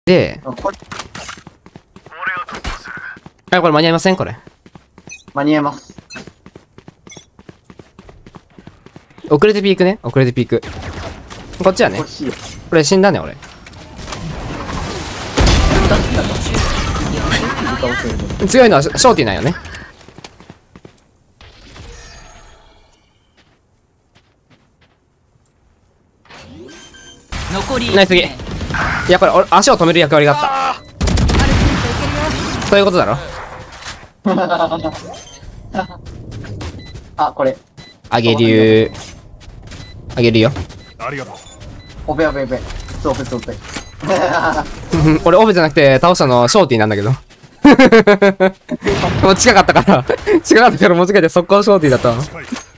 で、これ間に合いませんこれ。 間に合います。 遅れてピークね。遅れてピーク。こっちはね。これ死んだね、俺。強いのはショーティーなんよね。ナイス次。いや、これ俺足を止める役割があった。そういうことだろ。 あ、これ。 あげるよ。あげるよ。 ありがとう。 オペオペオペ。オペオペ。 俺オペじゃなくて倒したのショーティーなんだけど。もう近かったから。近かったからもう近いで速攻ショーティーだったわ。